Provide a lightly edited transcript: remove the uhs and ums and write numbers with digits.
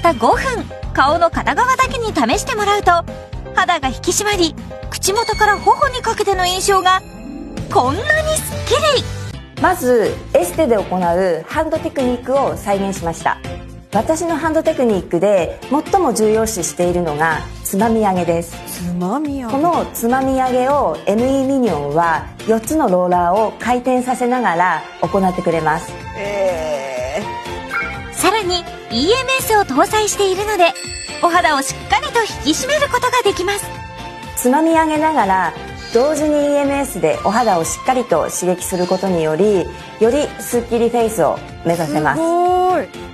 た5分顔の片側だけに試してもらうと肌が引き締まり、口元から頬にかけての印象がこんなにスッキリ。 まずエステで行うハンドテクニックを再現しました。私のハンドテクニックで最も重要視しているのがつまみ上げです。 つまみ上げ。 このつまみ上げを ME ミニョンは4つのローラーを回転させながら行ってくれます。 さらに EMS を搭載しているのでお肌をしっかりと引き締めることができます。 つまみ上げながら同時に EMS でお肌をしっかりと刺激することにより、よりスッキリフェイスを目指せます。 すごい。